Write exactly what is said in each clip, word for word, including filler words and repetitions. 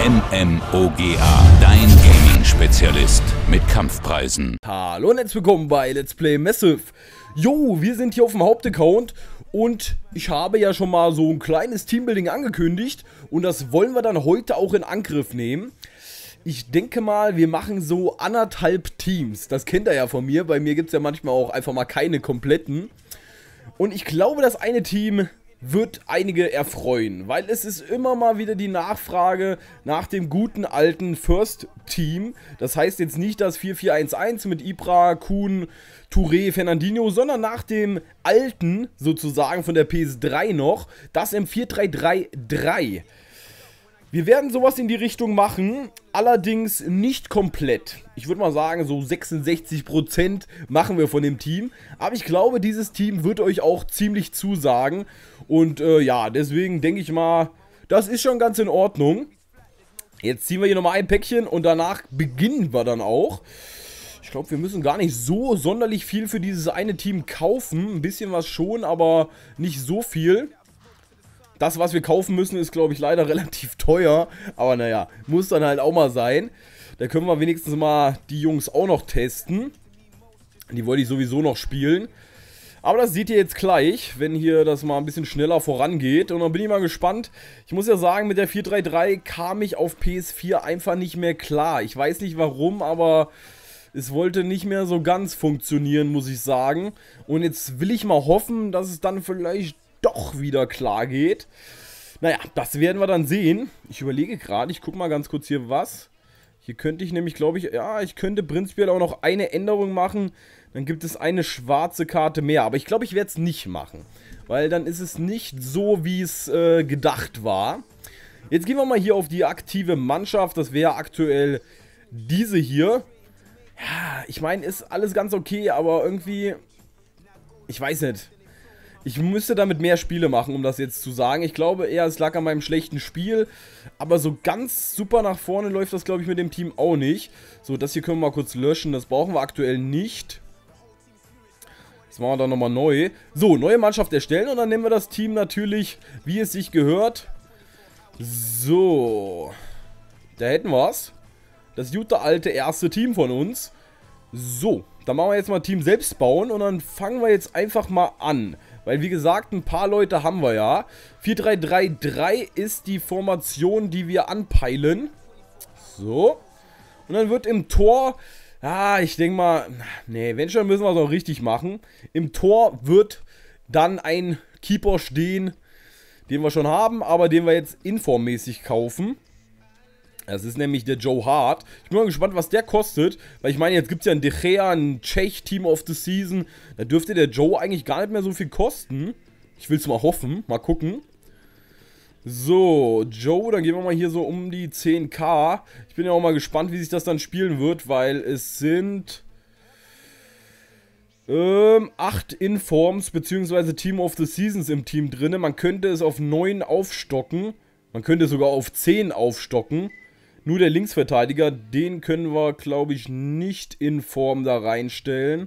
MMOGA, dein Gaming-Spezialist mit Kampfpreisen. Hallo und herzlich willkommen bei Let's Play Massive. Jo, wir sind hier auf dem Hauptaccount und ich habe ja schon mal so ein kleines Teambuilding angekündigt und das wollen wir dann heute auch in Angriff nehmen. Ich denke mal, wir machen so anderthalb Teams. Das kennt ihr ja von mir. Bei mir gibt es ja manchmal auch einfach mal keine kompletten. Und ich glaube, das eine Team wird einige erfreuen, weil es ist immer mal wieder die Nachfrage nach dem guten alten First Team. Das heißt jetzt nicht das vier vier eins eins mit Ibra, Kuhn, Touré, Fernandinho, sondern nach dem alten sozusagen von der P S drei noch, das im vier drei drei drei. Wir werden sowas in die Richtung machen, allerdings nicht komplett. Ich würde mal sagen, so sechsundsechzig Prozent machen wir von dem Team. Aber ich glaube, dieses Team wird euch auch ziemlich zusagen. Und äh, ja, deswegen denke ich mal, das ist schon ganz in Ordnung. Jetzt ziehen wir hier nochmal ein Päckchen und danach beginnen wir dann auch. Ich glaube, wir müssen gar nicht so sonderlich viel für dieses eine Team kaufen. Ein bisschen was schon, aber nicht so viel. Das, was wir kaufen müssen, ist, glaube ich, leider relativ teuer. Aber naja, muss dann halt auch mal sein. Da können wir wenigstens mal die Jungs auch noch testen. Die wollte ich sowieso noch spielen. Aber das seht ihr jetzt gleich, wenn hier das mal ein bisschen schneller vorangeht. Und dann bin ich mal gespannt. Ich muss ja sagen, mit der vier drei drei kam ich auf P S vier einfach nicht mehr klar. Ich weiß nicht warum, aber es wollte nicht mehr so ganz funktionieren, muss ich sagen. Und jetzt will ich mal hoffen, dass es dann vielleicht doch wieder klar geht. Naja, das werden wir dann sehen. Ich überlege gerade, ich gucke mal ganz kurz hier was. Hier könnte ich nämlich, glaube ich, ja, ich könnte prinzipiell auch noch eine Änderung machen. Dann gibt es eine schwarze Karte mehr. Aber ich glaube, ich werde es nicht machen. Weil dann ist es nicht so, wie es äh, gedacht war. Jetzt gehen wir mal hier auf die aktive Mannschaft. Das wäre aktuell diese hier. Ja, ich meine, ist alles ganz okay, aber irgendwie, ich weiß nicht. Ich müsste damit mehr Spiele machen, um das jetzt zu sagen. Ich glaube eher, es lag an meinem schlechten Spiel. Aber so ganz super nach vorne läuft das, glaube ich, mit dem Team auch nicht. So, das hier können wir mal kurz löschen. Das brauchen wir aktuell nicht. Das machen wir dann nochmal neu. So, neue Mannschaft erstellen. Und dann nehmen wir das Team natürlich, wie es sich gehört. So. Da hätten wir es. Das gute alte erste Team von uns. So, dann machen wir jetzt mal Team selbst bauen. Und dann fangen wir jetzt einfach mal an. Weil, wie gesagt, ein paar Leute haben wir ja. vier drei drei drei ist die Formation, die wir anpeilen. So. Und dann wird im Tor, ja, ich denke mal, nee, wenn schon, müssen wir es auch richtig machen. Im Tor wird dann ein Keeper stehen, den wir schon haben, aber den wir jetzt informmäßig kaufen. Das ist nämlich der Joe Hart. Ich bin mal gespannt, was der kostet. Weil ich meine, jetzt gibt es ja ein De Gea, ein Czech Team of the Season. Da dürfte der Joe eigentlich gar nicht mehr so viel kosten. Ich will es mal hoffen. Mal gucken. So, Joe, dann gehen wir mal hier so um die zehntausend. Ich bin ja auch mal gespannt, wie sich das dann spielen wird. Weil es sind ähm, acht Informs bzw. Team of the Seasons im Team drin. Man könnte es auf neun aufstocken. Man könnte es sogar auf zehn aufstocken. Nur der Linksverteidiger, den können wir, glaube ich, nicht in Form da reinstellen.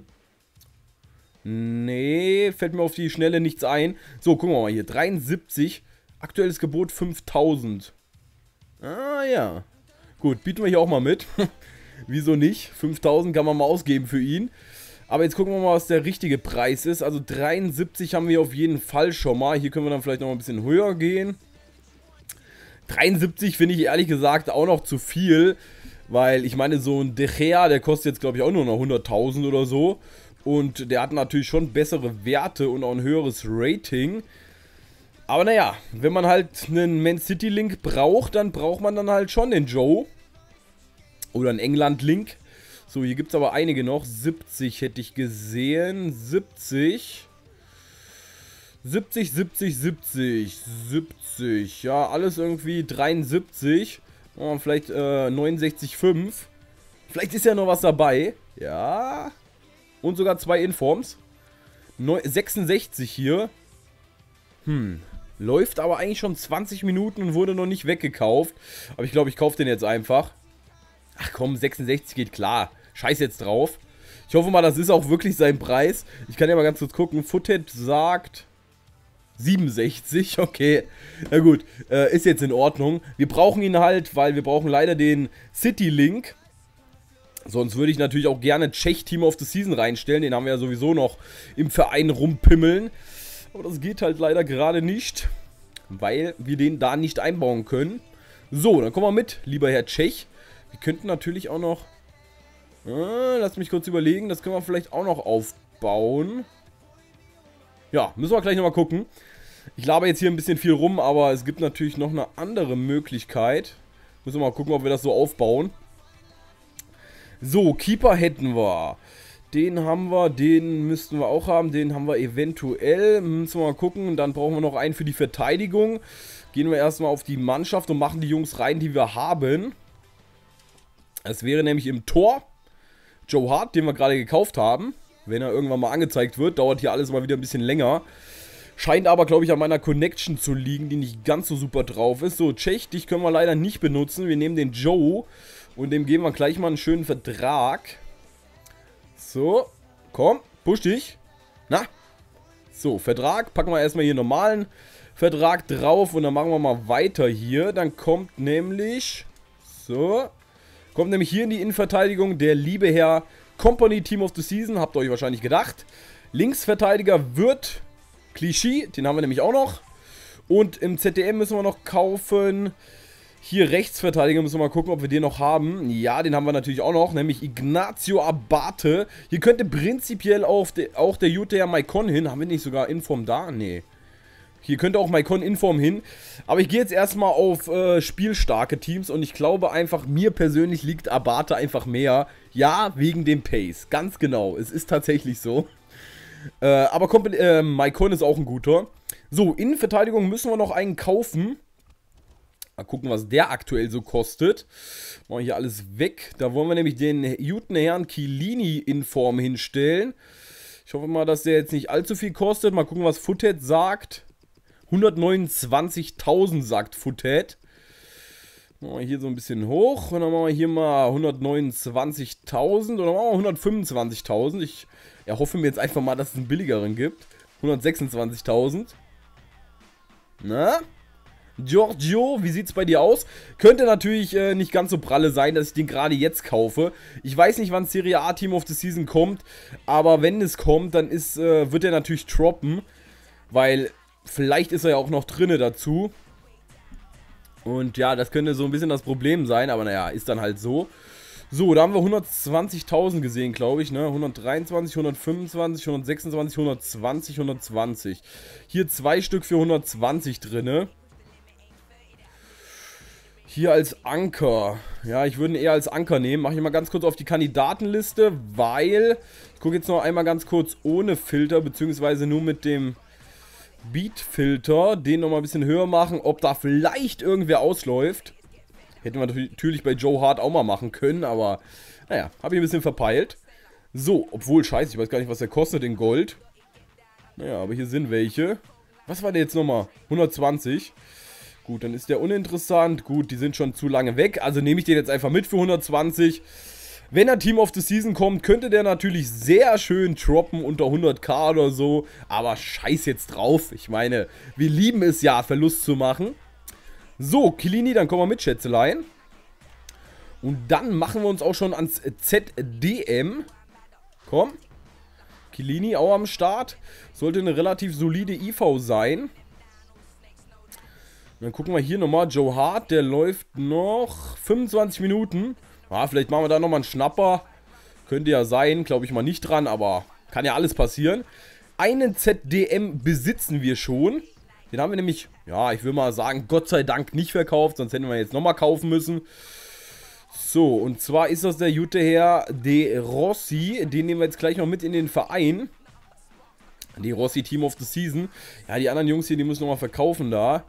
Nee, fällt mir auf die Schnelle nichts ein. So, gucken wir mal hier. dreiundsiebzig. Aktuelles Gebot fünftausend. Ah, ja. Gut, bieten wir hier auch mal mit. Wieso nicht? fünftausend kann man mal ausgeben für ihn. Aber jetzt gucken wir mal, was der richtige Preis ist. Also dreiundsiebzig haben wir auf jeden Fall schon mal. Hier können wir dann vielleicht noch ein bisschen höher gehen. dreiundsiebzig finde ich ehrlich gesagt auch noch zu viel, weil ich meine, so ein De Gea, der kostet jetzt glaube ich auch nur noch hunderttausend oder so und der hat natürlich schon bessere Werte und auch ein höheres Rating, aber naja, wenn man halt einen Man City Link braucht, dann braucht man dann halt schon den Joe oder einen England Link. So, hier gibt es aber einige noch, siebzig hätte ich gesehen, siebzig... siebzig, siebzig, siebzig, siebzig, ja, alles irgendwie dreiundsiebzig, oh, vielleicht äh, neunundsechzig Komma fünf, vielleicht ist ja noch was dabei, ja, und sogar zwei Informs, sechsundsechzig hier, hm, läuft aber eigentlich schon zwanzig Minuten und wurde noch nicht weggekauft, aber ich glaube, ich kaufe den jetzt einfach, ach komm, sechsundsechzig geht klar, scheiß jetzt drauf, ich hoffe mal, das ist auch wirklich sein Preis, ich kann ja mal ganz kurz gucken, Foothead sagt siebenundsechzig, okay. Na gut, äh, ist jetzt in Ordnung. Wir brauchen ihn halt, weil wir brauchen leider den City-Link. Sonst würde ich natürlich auch gerne Czech Team of the Season reinstellen. Den haben wir ja sowieso noch im Verein rumpimmeln. Aber das geht halt leider gerade nicht, weil wir den da nicht einbauen können. So, dann kommen wir mit, lieber Herr Czech. Wir könnten natürlich auch noch... Äh, lasst mich kurz überlegen, das können wir vielleicht auch noch aufbauen. Ja, müssen wir gleich nochmal gucken. Ich laber jetzt hier ein bisschen viel rum, aber es gibt natürlich noch eine andere Möglichkeit. Müssen wir mal gucken, ob wir das so aufbauen. So, Keeper hätten wir. Den haben wir, den müssten wir auch haben. Den haben wir eventuell. Müssen wir mal gucken. Dann brauchen wir noch einen für die Verteidigung. Gehen wir erstmal auf die Mannschaft und machen die Jungs rein, die wir haben. Es wäre nämlich im Tor Joe Hart, den wir gerade gekauft haben. Wenn er irgendwann mal angezeigt wird, dauert hier alles mal wieder ein bisschen länger. Scheint aber, glaube ich, an meiner Connection zu liegen, die nicht ganz so super drauf ist. So, Czech, dich können wir leider nicht benutzen. Wir nehmen den Joe und dem geben wir gleich mal einen schönen Vertrag. So, komm, push dich. Na? So, Vertrag, packen wir erstmal hier einen normalen Vertrag drauf und dann machen wir mal weiter hier. Dann kommt nämlich, so, kommt nämlich hier in die Innenverteidigung der liebe Herr Company Team of the Season, habt ihr euch wahrscheinlich gedacht. Linksverteidiger wird Clichy, den haben wir nämlich auch noch. Und im Z D M müssen wir noch kaufen. Hier Rechtsverteidiger müssen wir mal gucken, ob wir den noch haben. Ja, den haben wir natürlich auch noch, nämlich Ignacio Abate. Hier könnte prinzipiell auch, de, auch der Utah Maicon hin. Haben wir nicht sogar Inform da? Nee. Hier könnte auch Maicon Inform hin. Aber ich gehe jetzt erstmal auf äh, spielstarke Teams und ich glaube einfach, mir persönlich liegt Abate einfach mehr. Ja, wegen dem Pace. Ganz genau. Es ist tatsächlich so. Äh, aber äh, Maicon ist auch ein guter. So, Innenverteidigung müssen wir noch einen kaufen. Mal gucken, was der aktuell so kostet. Machen wir hier alles weg. Da wollen wir nämlich den guten Herrn Chiellini in Form hinstellen. Ich hoffe mal, dass der jetzt nicht allzu viel kostet. Mal gucken, was Foothead sagt. hundertneunundzwanzigtausend sagt Foothead. Machen wir hier so ein bisschen hoch. Und dann machen wir hier mal hundertneunundzwanzigtausend. Oder machen wir hundertfünfundzwanzigtausend. Ich erhoffe mir jetzt einfach mal, dass es einen billigeren gibt. hundertsechsundzwanzigtausend. Na? Giorgio, wie sieht's bei dir aus? Könnte natürlich äh, nicht ganz so pralle sein, dass ich den gerade jetzt kaufe. Ich weiß nicht, wann Serie A Team of the Season kommt. Aber wenn es kommt, dann ist, äh, wird er natürlich droppen. Weil... Vielleicht ist er ja auch noch drinne dazu. Und ja, das könnte so ein bisschen das Problem sein. Aber naja, ist dann halt so. So, da haben wir hundertzwanzigtausend gesehen, glaube ich. Ne? hundertdreiundzwanzig, hundertfünfundzwanzig, hundertsechsundzwanzig, hundertzwanzig, hundertzwanzig. Hier zwei Stück für hundertzwanzig drinne. Hier als Anker. Ja, ich würde ihn eher als Anker nehmen. Mache ich mal ganz kurz auf die Kandidatenliste, weil... Ich gucke jetzt noch einmal ganz kurz ohne Filter, beziehungsweise nur mit dem... Beat-Filter, den nochmal ein bisschen höher machen, ob da vielleicht irgendwer ausläuft. Hätten wir natürlich bei Joe Hart auch mal machen können, aber naja, habe ich ein bisschen verpeilt. So, obwohl, scheiße, ich weiß gar nicht, was der kostet in Gold. Naja, aber hier sind welche. Was war der jetzt nochmal? hundertzwanzig. Gut, dann ist der uninteressant. Gut, die sind schon zu lange weg, also nehme ich den jetzt einfach mit für hundertzwanzig. Wenn er Team of the Season kommt, könnte der natürlich sehr schön droppen unter hunderttausend oder so. Aber scheiß jetzt drauf. Ich meine, wir lieben es ja, Verlust zu machen. So, Chiellini, dann kommen wir mit, Schätzelein. Und dann machen wir uns auch schon ans Z D M. Komm. Chiellini auch am Start. Sollte eine relativ solide I V sein. Dann gucken wir hier nochmal. Joe Hart, der läuft noch fünfundzwanzig Minuten. Ja, vielleicht machen wir da nochmal einen Schnapper. Könnte ja sein, glaube ich mal nicht dran, aber kann ja alles passieren. Einen Z D M besitzen wir schon. Den haben wir nämlich, ja, ich will mal sagen, Gott sei Dank nicht verkauft, sonst hätten wir jetzt nochmal kaufen müssen. So, und zwar ist das der gute Herr De Rossi. Den nehmen wir jetzt gleich noch mit in den Verein. De Rossi Team of the Season. Ja, die anderen Jungs hier, die müssen nochmal verkaufen da.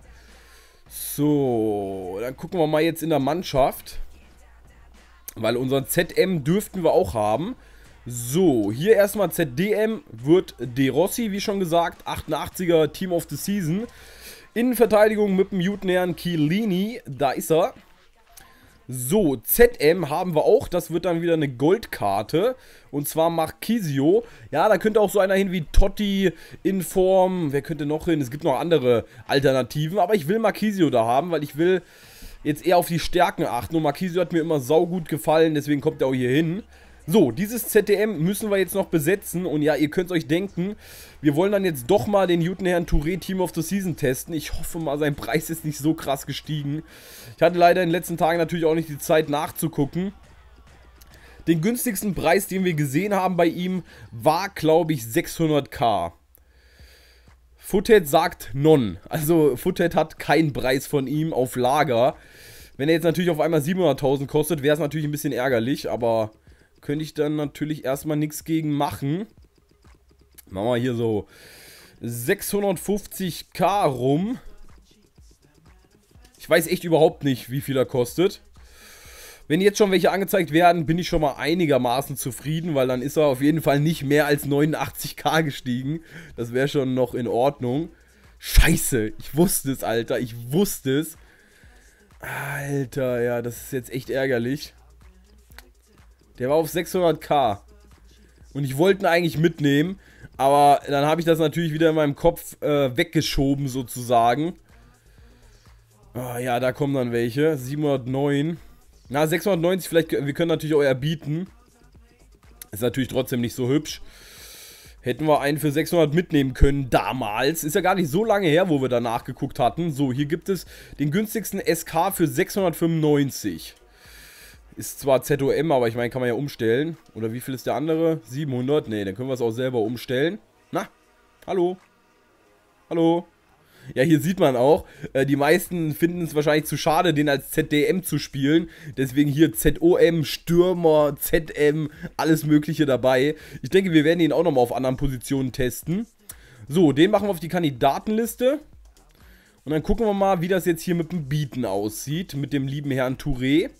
So, dann gucken wir mal jetzt in der Mannschaft. Weil unseren Z M dürften wir auch haben. So, hier erstmal Z D M wird De Rossi, wie schon gesagt. achtundachtziger Team of the Season. Innenverteidigung mit dem guten Herrn Chiellini. Da ist er. So, Z M haben wir auch. Das wird dann wieder eine Goldkarte. Und zwar Marquisio. Ja, da könnte auch so einer hin wie Totti, Inform. Wer könnte noch hin? Es gibt noch andere Alternativen. Aber ich will Marquisio da haben, weil ich will jetzt eher auf die Stärken achten. Und Marquisio hat mir immer saugut gefallen. Deswegen kommt er auch hier hin. So, dieses Z D M müssen wir jetzt noch besetzen. Und ja, ihr könnt euch denken, wir wollen dann jetzt doch mal den Jutenherrn Touré Team of the Season testen. Ich hoffe mal, sein Preis ist nicht so krass gestiegen. Ich hatte leider in den letzten Tagen natürlich auch nicht die Zeit nachzugucken. Den günstigsten Preis, den wir gesehen haben bei ihm, war, glaube ich, sechshunderttausend. Foothead sagt non. Also Foothead hat keinen Preis von ihm auf Lager. Wenn er jetzt natürlich auf einmal siebenhunderttausend kostet, wäre es natürlich ein bisschen ärgerlich, aber könnte ich dann natürlich erstmal nichts gegen machen. Machen wir hier so sechshundertfünfzigtausend rum. Ich weiß echt überhaupt nicht, wie viel er kostet. Wenn jetzt schon welche angezeigt werden, bin ich schon mal einigermaßen zufrieden, weil dann ist er auf jeden Fall nicht mehr als neunundachtzigtausend gestiegen. Das wäre schon noch in Ordnung. Scheiße, ich wusste es, Alter, ich wusste es. Alter, ja, das ist jetzt echt ärgerlich. Der war auf sechshunderttausend. Und ich wollte ihn eigentlich mitnehmen. Aber dann habe ich das natürlich wieder in meinem Kopf äh, weggeschoben, sozusagen. Oh, ja, da kommen dann welche. siebenhundertneun. Na, sechshundertneunzig, vielleicht, wir können natürlich auch erbieten. Ist natürlich trotzdem nicht so hübsch. Hätten wir einen für sechshundert mitnehmen können damals. Ist ja gar nicht so lange her, wo wir danach geguckt hatten. So, hier gibt es den günstigsten S K für sechshundertfünfundneunzig. Ist zwar Z O M, aber ich meine, kann man ja umstellen. Oder wie viel ist der andere? siebenhundert? Ne, dann können wir es auch selber umstellen. Na, hallo. Hallo. Ja, hier sieht man auch, äh, die meisten finden es wahrscheinlich zu schade, den als Z D M zu spielen. Deswegen hier Z O M, Stürmer, Z M, alles mögliche dabei. Ich denke, wir werden ihn auch nochmal auf anderen Positionen testen. So, den machen wir auf die Kandidatenliste. Und dann gucken wir mal, wie das jetzt hier mit dem Bieten aussieht, mit dem lieben Herrn Touré.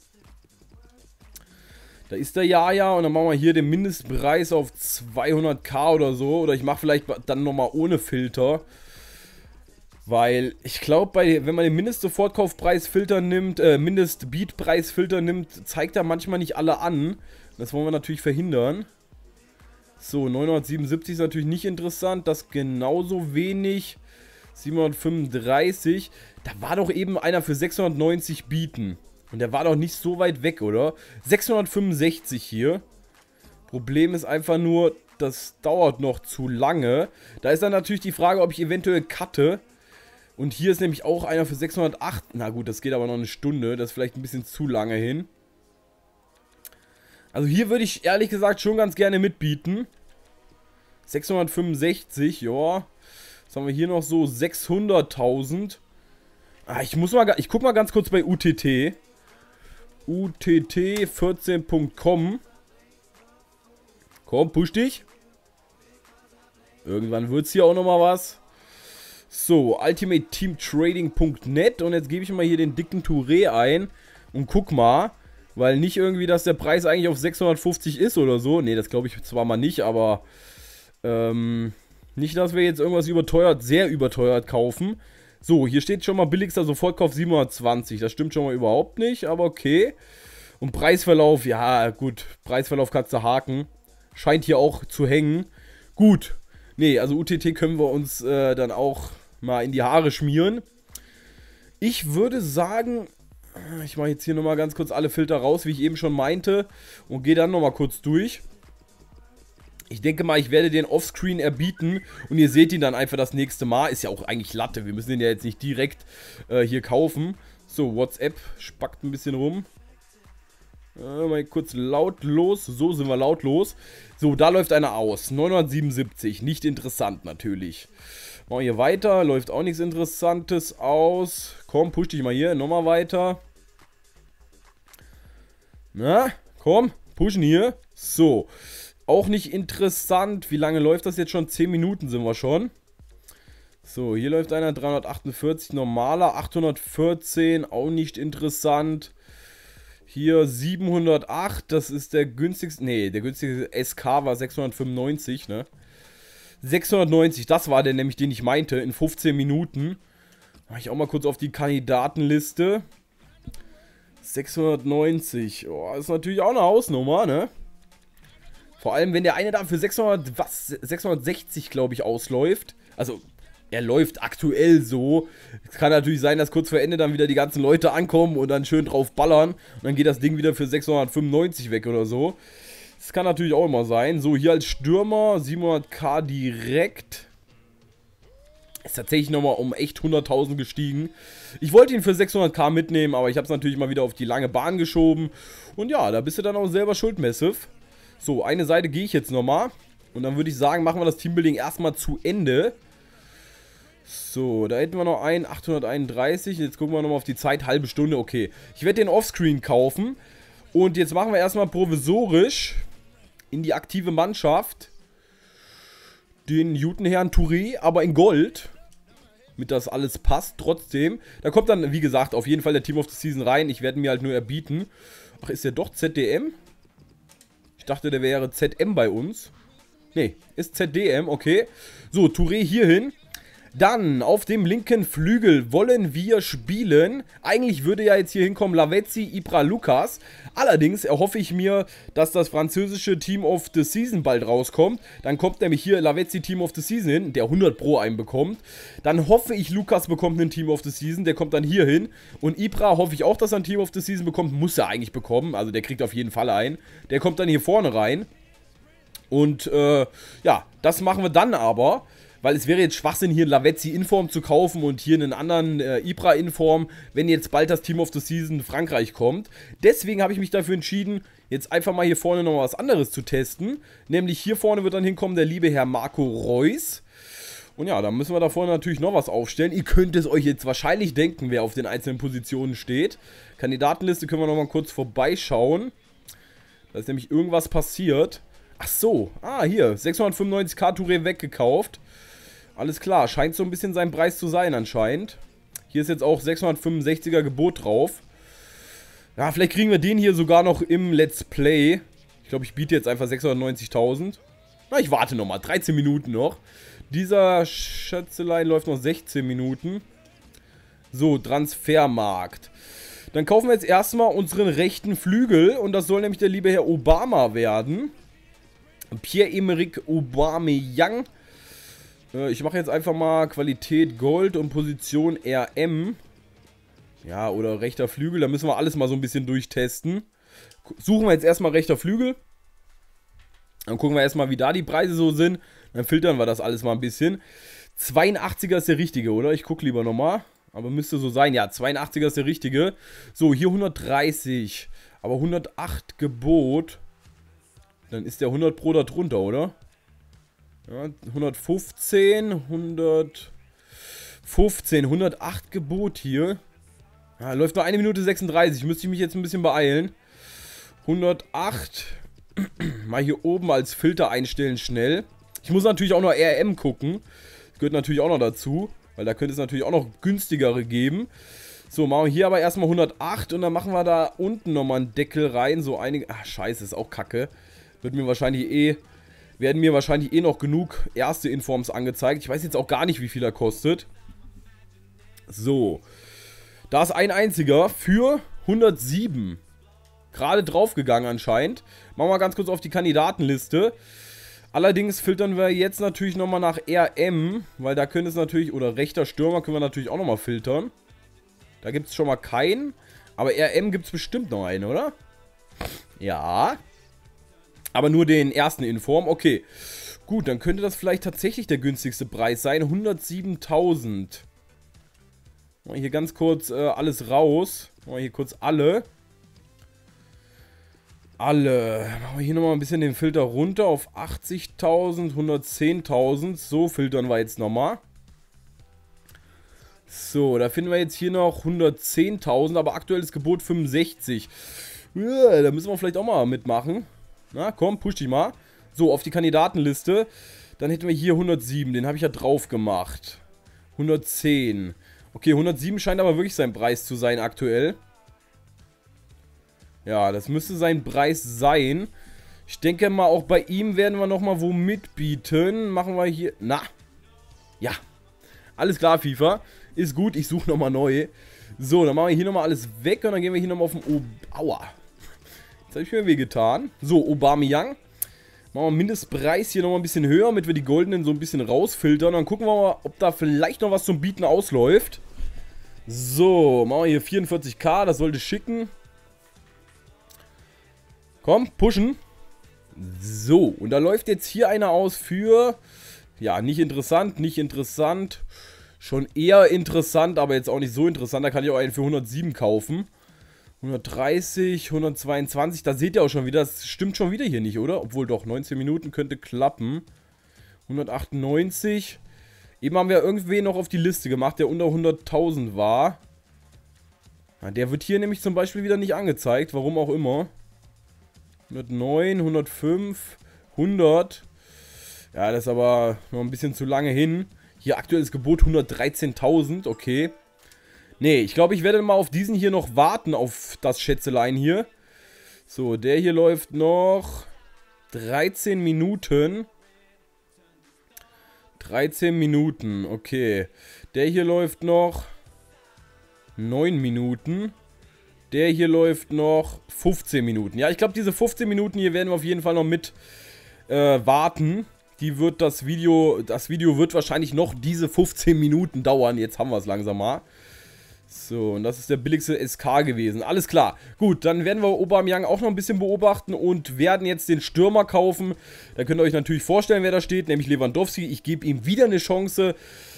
Da ist der Jaja und dann machen wir hier den Mindestpreis auf zweihunderttausend oder so. Oder ich mache vielleicht dann nochmal ohne Filter. Weil ich glaube, wenn man den Mindest-Sofortkaufpreisfilter nimmt, äh, Mindest-Beat-Preisfilter nimmt, zeigt er manchmal nicht alle an. Das wollen wir natürlich verhindern. So, neunhundertsiebenundsiebzig ist natürlich nicht interessant. Das genauso wenig. siebenhundertfünfunddreißig. Da war doch eben einer für sechshundertneunzig bieten. Und der war doch nicht so weit weg, oder? sechshundertfünfundsechzig hier. Problem ist einfach nur, das dauert noch zu lange. Da ist dann natürlich die Frage, ob ich eventuell cutte. Und hier ist nämlich auch einer für sechshundertacht. Na gut, das geht aber noch eine Stunde. Das ist vielleicht ein bisschen zu lange hin. Also hier würde ich ehrlich gesagt schon ganz gerne mitbieten. sechshundertfünfundsechzig, ja. Was haben wir hier noch so? sechshunderttausend. Ah, ich muss mal, ich guck mal ganz kurz bei U T T. U T T vierzehn punkt com. Komm, push dich. Irgendwann wird es hier auch nochmal was. So, ultimate team trading punkt net. Und jetzt gebe ich mal hier den dicken Touré ein. Und guck mal. Weil nicht irgendwie, dass der Preis eigentlich auf sechshundertfünfzig ist oder so. Ne, das glaube ich zwar mal nicht, aber ähm, nicht, dass wir jetzt irgendwas überteuert, sehr überteuert kaufen. So, hier steht schon mal billigster Sofortkauf siebenhundertzwanzig. Das stimmt schon mal überhaupt nicht, aber okay. Und Preisverlauf, ja gut, Preisverlauf kannst du haken. Scheint hier auch zu hängen. Gut. Nee, also U T T können wir uns äh, dann auch mal in die Haare schmieren. Ich würde sagen, ich mache jetzt hier nochmal ganz kurz alle Filter raus, wie ich eben schon meinte. Und gehe dann nochmal kurz durch. Ich denke mal, ich werde den Offscreen erbieten. Und ihr seht ihn dann einfach das nächste Mal. Ist ja auch eigentlich Latte. Wir müssen den ja jetzt nicht direkt äh, hier kaufen. So, WhatsApp spackt ein bisschen rum. Äh, mal kurz lautlos. So sind wir lautlos. So, da läuft einer aus. neunhundertsiebenundsiebzig. Nicht interessant natürlich. Machen wir hier weiter. Läuft auch nichts Interessantes aus. Komm, push dich mal hier. Nochmal weiter. Na, komm. Pushen hier. So. Auch nicht interessant. Wie lange läuft das jetzt schon? zehn Minuten sind wir schon. So, hier läuft einer. dreihundertachtundvierzig normaler. achthundertvierzehn. Auch nicht interessant. Hier siebenhundertacht, das ist der günstigste, nee, der günstigste S K war sechshundertfünfundneunzig, ne? sechshundertneunzig, das war der nämlich, den ich meinte, in fünfzehn Minuten. Mache ich auch mal kurz auf die Kandidatenliste. sechshundertneunzig. Oh, ist natürlich auch eine Hausnummer, ne? Vor allem, wenn der eine da für sechshundert, was, sechshundertsechzig, glaube ich, ausläuft. Also, er läuft aktuell so. Es kann natürlich sein, dass kurz vor Ende dann wieder die ganzen Leute ankommen und dann schön drauf ballern. Und dann geht das Ding wieder für sechshundertfünfundneunzig weg oder so. Das kann natürlich auch immer sein. So, hier als Stürmer siebenhunderttausend direkt. Ist tatsächlich nochmal um echt hunderttausend gestiegen. Ich wollte ihn für sechshunderttausend mitnehmen, aber ich habe es natürlich mal wieder auf die lange Bahn geschoben. Und ja, da bist du dann auch selber schuld, Massive. So, eine Seite gehe ich jetzt nochmal. Und dann würde ich sagen, machen wir das Teambuilding erstmal zu Ende. So, da hätten wir noch einen, achthunderteinunddreißig. Jetzt gucken wir nochmal auf die Zeit, halbe Stunde, okay. Ich werde den Offscreen kaufen. Und jetzt machen wir erstmal provisorisch in die aktive Mannschaft den Jutenherrn Touré, aber in Gold. Damit das alles passt, trotzdem. Da kommt dann, wie gesagt, auf jeden Fall der Team of the Season rein. Ich werde mir halt nur erbieten. Ach, ist der doch Z D M? Ich dachte, der wäre Z M bei uns. Nee, ist Z D M, okay. So, Touré hierhin. Dann, auf dem linken Flügel wollen wir spielen. Eigentlich würde ja jetzt hier hinkommen Lavezzi, Ibra, Lucas. Allerdings erhoffe ich mir, dass das französische Team of the Season bald rauskommt. Dann kommt nämlich hier Lavezzi Team of the Season hin, der hundert Pro einen bekommt. Dann hoffe ich, Lucas bekommt einen Team of the Season, der kommt dann hier hin. Und Ibra hoffe ich auch, dass er ein Team of the Season bekommt. Muss er eigentlich bekommen, also der kriegt auf jeden Fall einen. Der kommt dann hier vorne rein. Und äh, ja, das machen wir dann aber. Weil es wäre jetzt Schwachsinn, hier einen Lavezzi-Inform zu kaufen und hier einen anderen äh, Ibra-Inform, wenn jetzt bald das Team of the Season Frankreich kommt. Deswegen habe ich mich dafür entschieden, jetzt einfach mal hier vorne noch was anderes zu testen. Nämlich hier vorne wird dann hinkommen der liebe Herr Marco Reus. Und ja, da müssen wir da vorne natürlich noch was aufstellen. Ihr könnt es euch jetzt wahrscheinlich denken, wer auf den einzelnen Positionen steht. Kandidatenliste können wir noch mal kurz vorbeischauen. Da ist nämlich irgendwas passiert. Ach so, ah hier, sechshundertfünfundneunzig Touré weggekauft. Alles klar, scheint so ein bisschen sein Preis zu sein anscheinend. Hier ist jetzt auch sechshundertfünfundsechziger Gebot drauf. Ja, vielleicht kriegen wir den hier sogar noch im Let's Play. Ich glaube, ich biete jetzt einfach sechshundertneunzigtausend. Na, ich warte nochmal, dreizehn Minuten noch. Dieser Schätzelein läuft noch sechzehn Minuten. So, Transfermarkt. Dann kaufen wir jetzt erstmal unseren rechten Flügel. Und das soll nämlich der liebe Herr Obama werden. Pierre-Emerick Aubameyang. Ich mache jetzt einfach mal Qualität Gold und Position R M. Ja, oder rechter Flügel. Da müssen wir alles mal so ein bisschen durchtesten. Suchen wir jetzt erstmal rechter Flügel. Dann gucken wir erstmal, wie da die Preise so sind. Dann filtern wir das alles mal ein bisschen. zweiundachtziger ist der richtige, oder? Ich gucke lieber nochmal. Aber müsste so sein. Ja, zweiundachtziger ist der richtige. So, hier hundertdreißig. Aber hundertacht Gebot. Dann ist der hundert Pro da drunter, oder? Ja, hundertfünfzehn, hundertfünfzehn, hundertacht Gebot hier. Ja, läuft noch eine Minute sechsunddreißig. Müsste ich mich jetzt ein bisschen beeilen. hundertacht. Mal hier oben als Filter einstellen schnell. Ich muss natürlich auch noch R M gucken. Das gehört natürlich auch noch dazu. Weil da könnte es natürlich auch noch günstigere geben. So, machen wir hier aber erstmal hundertacht. Und dann machen wir da unten nochmal einen Deckel rein. So einige... Ach, scheiße, ist auch kacke. Wird mir wahrscheinlich eh... Werden mir wahrscheinlich eh noch genug erste Informs angezeigt. Ich weiß jetzt auch gar nicht, wie viel er kostet. So. Da ist ein einziger für hundertsieben. Gerade draufgegangen anscheinend. Machen wir ganz kurz auf die Kandidatenliste. Allerdings filtern wir jetzt natürlich nochmal nach R M. Weil da könnte es natürlich... Oder rechter Stürmer können wir natürlich auch nochmal filtern. Da gibt es schon mal keinen. Aber R M gibt es bestimmt noch einen, oder? Ja. Aber nur den ersten Inform. Okay. Gut, dann könnte das vielleicht tatsächlich der günstigste Preis sein. hundertsiebentausend. Machen wir hier ganz kurz äh, alles raus. Machen wir hier kurz alle. Alle. Machen wir hier nochmal ein bisschen den Filter runter auf achtzigtausend, hundertzehntausend. So filtern wir jetzt nochmal. So, da finden wir jetzt hier noch hundertzehntausend, aber aktuelles Gebot fünfundsechzig. Ja, da müssen wir vielleicht auch mal mitmachen. Na, komm, push dich mal. So, auf die Kandidatenliste. Dann hätten wir hier hundertsieben. Den habe ich ja drauf gemacht. hundertzehn. Okay, hundertsieben scheint aber wirklich sein Preis zu sein aktuell. Ja, das müsste sein Preis sein. Ich denke mal, auch bei ihm werden wir nochmal wo mitbieten. Machen wir hier... Na. Ja. Alles klar, FIFA. Ist gut, ich suche nochmal neu. So, dann machen wir hier nochmal alles weg und dann gehen wir hier nochmal auf den... O Aua. Jetzt habe ich mir wehgetan. So, Aubameyang. Machen wir Mindestpreis hier nochmal ein bisschen höher, damit wir die goldenen so ein bisschen rausfiltern. Dann gucken wir mal, ob da vielleicht noch was zum Bieten ausläuft. So, machen wir hier vierundvierzig K, das sollte schicken. Komm, pushen. So, und da läuft jetzt hier einer aus für... Ja, nicht interessant, nicht interessant. Schon eher interessant, aber jetzt auch nicht so interessant. Da kann ich auch einen für hundertsieben kaufen. hundertdreißig, hundertzweiundzwanzig, da seht ihr auch schon wieder, das stimmt schon wieder hier nicht, oder? Obwohl doch, neunzehn Minuten könnte klappen. hundertachtundneunzig. Eben haben wir irgendwen noch auf die Liste gemacht, der unter hunderttausend war. Ja, der wird hier nämlich zum Beispiel wieder nicht angezeigt, warum auch immer. hundertneun, hundertfünf, hundert. Ja, das ist aber noch ein bisschen zu lange hin. Hier aktuelles Gebot hundertdreizehntausend, okay. Nee, ich glaube, ich werde mal auf diesen hier noch warten, auf das Schätzelein hier. So, der hier läuft noch dreizehn Minuten. dreizehn Minuten, okay. Der hier läuft noch neun Minuten. Der hier läuft noch fünfzehn Minuten. Ja, ich glaube, diese fünfzehn Minuten hier werden wir auf jeden Fall noch mit äh, warten. Die wird das Video, das Video wird wahrscheinlich noch diese fünfzehn Minuten dauern. Jetzt haben wir es langsam mal. So, und das ist der billigste S K gewesen. Alles klar. Gut, dann werden wir Aubameyang auch noch ein bisschen beobachten und werden jetzt den Stürmer kaufen. Da könnt ihr euch natürlich vorstellen, wer da steht, nämlich Lewandowski. Ich gebe ihm wieder eine Chance.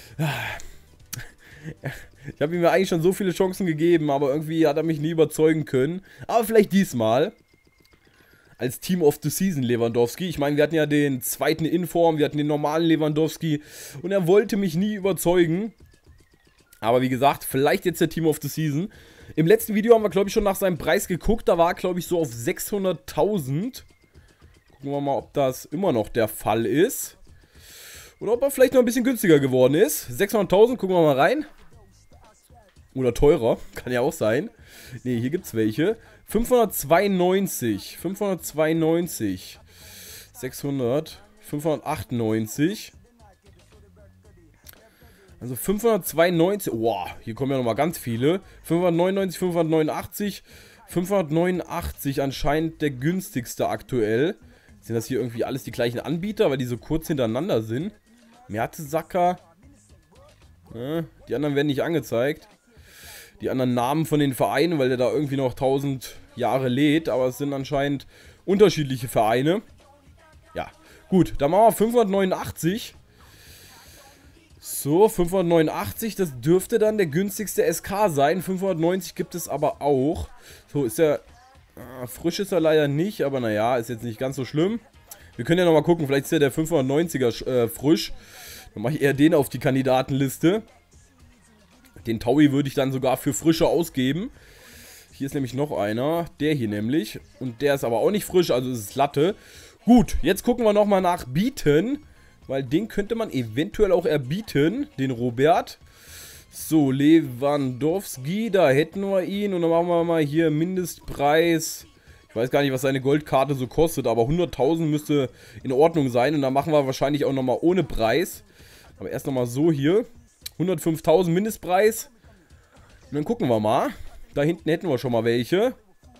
Ich habe ihm ja eigentlich schon so viele Chancen gegeben, aber irgendwie hat er mich nie überzeugen können. Aber vielleicht diesmal. Als Team of the Season Lewandowski. Ich meine, wir hatten ja den zweiten Inform, wir hatten den normalen Lewandowski und er wollte mich nie überzeugen. Aber wie gesagt, vielleicht jetzt der Team of the Season. Im letzten Video haben wir, glaube ich, schon nach seinem Preis geguckt. Da war er, glaube ich, so auf sechshunderttausend. Gucken wir mal, ob das immer noch der Fall ist. Oder ob er vielleicht noch ein bisschen günstiger geworden ist. sechshunderttausend, gucken wir mal rein. Oder teurer, kann ja auch sein. Ne, hier gibt es welche. fünfhundertzweiundneunzig, fünfhundertzweiundneunzig, sechshundert, fünfhundertachtundneunzig. Also fünfhundertzweiundneunzig, wow, hier kommen ja nochmal ganz viele. fünfhundertneunundneunzig, fünfhundertneunundachtzig, fünfhundertneunundachtzig anscheinend der günstigste aktuell. Sind das hier irgendwie alles die gleichen Anbieter, weil die so kurz hintereinander sind? Mertesacker. Ja, die anderen werden nicht angezeigt. Die anderen Namen von den Vereinen, weil der da irgendwie noch tausend Jahre lädt. Aber es sind anscheinend unterschiedliche Vereine. Ja, gut. Dann machen wir fünfhundertneunundachtzig. So, fünfhundertneunundachtzig. Das dürfte dann der günstigste S K sein. fünfhundertneunzig gibt es aber auch. So, ist er... Äh, frisch ist er leider nicht. Aber naja, ist jetzt nicht ganz so schlimm. Wir können ja nochmal gucken. Vielleicht ist ja der fünfhundertneunziger äh, frisch. Dann mache ich eher den auf die Kandidatenliste. Den Taui würde ich dann sogar für frische ausgeben. Hier ist nämlich noch einer. Der hier nämlich. Und der ist aber auch nicht frisch, also ist es Latte. Gut, jetzt gucken wir nochmal nach Bieten. Weil den könnte man eventuell auch erbieten. Den Robert. So, Lewandowski. Da hätten wir ihn. Und dann machen wir mal hier Mindestpreis. Ich weiß gar nicht, was seine Goldkarte so kostet. Aber hunderttausend müsste in Ordnung sein. Und dann machen wir wahrscheinlich auch nochmal ohne Preis. Aber erst nochmal so hier. hundertfünftausend Mindestpreis. Und dann gucken wir mal. Da hinten hätten wir schon mal welche.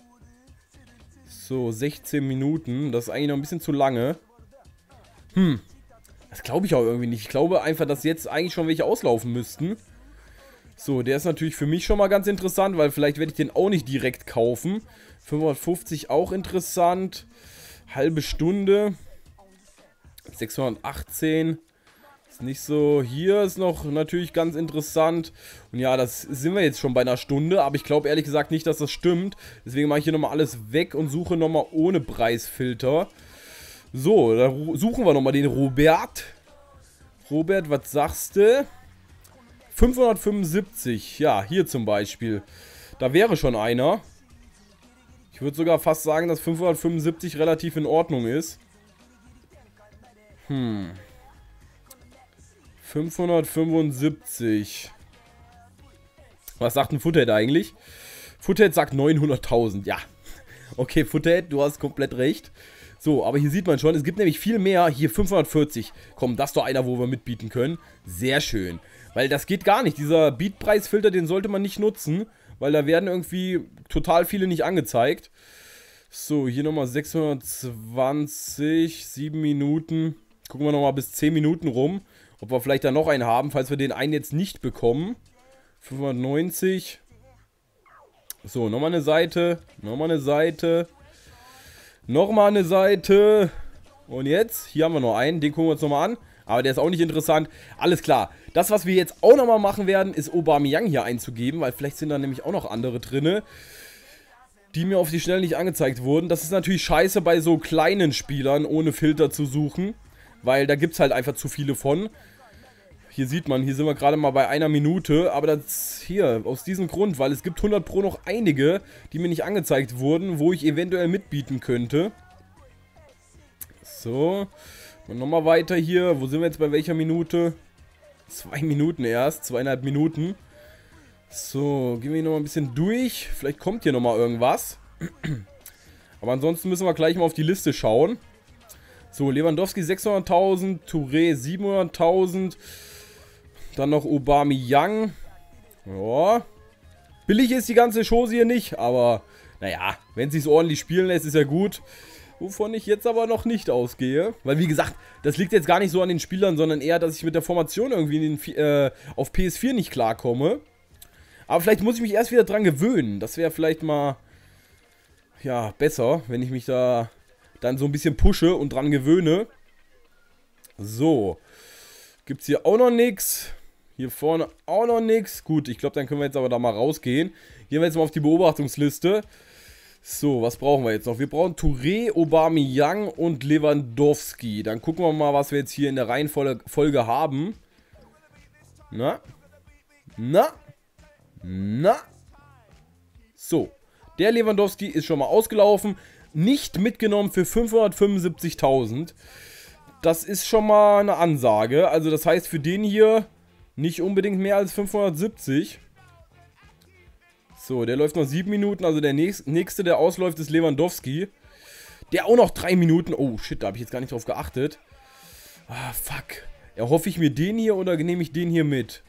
So, sechzehn Minuten. Das ist eigentlich noch ein bisschen zu lange. Hm. Das glaube ich auch irgendwie nicht. Ich glaube einfach, dass jetzt eigentlich schon welche auslaufen müssten. So, der ist natürlich für mich schon mal ganz interessant, weil vielleicht werde ich den auch nicht direkt kaufen. fünfhundertfünfzig auch interessant. Halbe Stunde. sechshundertachtzehn. Nicht so, hier ist noch natürlich ganz interessant. Und ja, das sind wir jetzt schon bei einer Stunde. Aber ich glaube ehrlich gesagt nicht, dass das stimmt. Deswegen mache ich hier nochmal alles weg und suche nochmal ohne Preisfilter. So, dann suchen wir nochmal den Robert. Robert, was sagst du? fünfhundertfünfundsiebzig. Ja, hier zum Beispiel. Da wäre schon einer. Ich würde sogar fast sagen, dass fünfhundertfünfundsiebzig relativ in Ordnung ist. Hm... fünfhundertfünfundsiebzig. Was sagt ein Foothead eigentlich? Foothead sagt neunhunderttausend. Ja. Okay, Foothead, du hast komplett recht. So, aber hier sieht man schon, es gibt nämlich viel mehr. Hier fünfhundertvierzig. Komm, das ist doch einer, wo wir mitbieten können. Sehr schön. Weil das geht gar nicht. Dieser Beatpreisfilter, den sollte man nicht nutzen. Weil da werden irgendwie total viele nicht angezeigt. So, hier nochmal sechshundertzwanzig, sieben Minuten. Gucken wir nochmal bis zehn Minuten rum. Ob wir vielleicht da noch einen haben, falls wir den einen jetzt nicht bekommen. fünfhundertneunzig. So, nochmal eine Seite. Nochmal eine Seite. Nochmal eine Seite. Und jetzt, hier haben wir noch einen. Den gucken wir uns nochmal an. Aber der ist auch nicht interessant. Alles klar. Das, was wir jetzt auch nochmal machen werden, ist Aubameyang hier einzugeben. Weil vielleicht sind da nämlich auch noch andere drin, die mir auf die Schnelle nicht angezeigt wurden. Das ist natürlich scheiße bei so kleinen Spielern, ohne Filter zu suchen. Weil da gibt es halt einfach zu viele von. Hier sieht man, hier sind wir gerade mal bei einer Minute. Aber das hier, aus diesem Grund, weil es gibt hundert Pro noch einige, die mir nicht angezeigt wurden, wo ich eventuell mitbieten könnte. So. Und nochmal weiter hier. Wo sind wir jetzt bei welcher Minute? Zwei Minuten erst, zweieinhalb Minuten. So, gehen wir hier nochmal ein bisschen durch. Vielleicht kommt hier nochmal irgendwas. Aber ansonsten müssen wir gleich mal auf die Liste schauen. So, Lewandowski sechshunderttausend, Touré siebenhunderttausend. Dann noch Aubameyang. Ja. Billig ist die ganze Chose hier nicht, aber naja, wenn sie es ordentlich spielen lässt, ist ja gut. Wovon ich jetzt aber noch nicht ausgehe. Weil wie gesagt, das liegt jetzt gar nicht so an den Spielern, sondern eher, dass ich mit der Formation irgendwie in den, äh, auf P S vier nicht klarkomme. Aber vielleicht muss ich mich erst wieder dran gewöhnen. Das wäre vielleicht mal, ja, besser, wenn ich mich da dann so ein bisschen pushe und dran gewöhne. So. Gibt es hier auch noch nichts. Hier vorne auch noch nichts. Gut, ich glaube, dann können wir jetzt aber da mal rausgehen. Gehen wir jetzt mal auf die Beobachtungsliste. So, was brauchen wir jetzt noch? Wir brauchen Touré, Aubameyang und Lewandowski. Dann gucken wir mal, was wir jetzt hier in der Reihenfolge haben. Na? Na? Na? So. Der Lewandowski ist schon mal ausgelaufen. Nicht mitgenommen für fünfhundertfünfundsiebzigtausend. Das ist schon mal eine Ansage. Also das heißt für den hier nicht unbedingt mehr als fünfhundertsiebzig. So, der läuft noch sieben Minuten. Also der nächste, der ausläuft, ist Lewandowski. Der auch noch drei Minuten. Oh shit, da habe ich jetzt gar nicht drauf geachtet. Ah, fuck. Erhoffe ich mir den hier oder nehme ich den hier mit?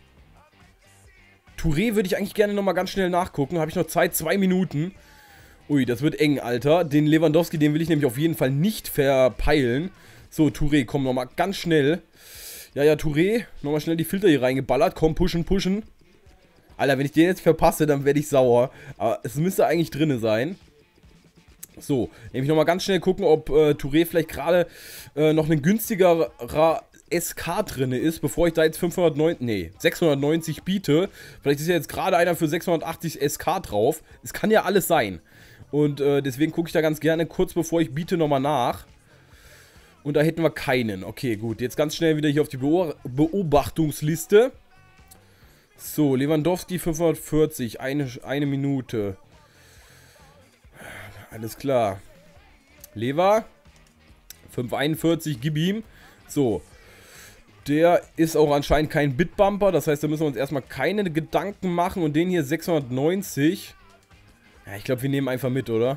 Touré würde ich eigentlich gerne nochmal ganz schnell nachgucken. Habe ich noch Zeit? Zwei Minuten. Ui, das wird eng, Alter. Den Lewandowski, den will ich nämlich auf jeden Fall nicht verpeilen. So, Touré, komm nochmal ganz schnell. Ja, ja, Touré. Nochmal schnell die Filter hier reingeballert. Komm, pushen, pushen. Alter, wenn ich den jetzt verpasse, dann werde ich sauer. Aber es müsste eigentlich drinne sein. So, nämlich nochmal ganz schnell gucken, ob äh, Touré vielleicht gerade äh, noch ein günstigerer S K drinne ist, bevor ich da jetzt fünfhundertneunzig, nee, sechshundertneunzig biete. Vielleicht ist ja jetzt gerade einer für sechshundertachtzig S K drauf. Es kann ja alles sein. Und äh, deswegen gucke ich da ganz gerne kurz bevor ich biete nochmal nach. Und da hätten wir keinen. Okay, gut. Jetzt ganz schnell wieder hier auf die Beobachtungsliste. So, Lewandowski fünfhundertvierzig. Eine, eine Minute. Alles klar. Lever. fünfhunderteinundvierzig, gib ihm. So. Der ist auch anscheinend kein Bitbumper. Das heißt, da müssen wir uns erstmal keine Gedanken machen. Und den hier sechshundertneunzig. Ja, ich glaube, wir nehmen einfach mit, oder?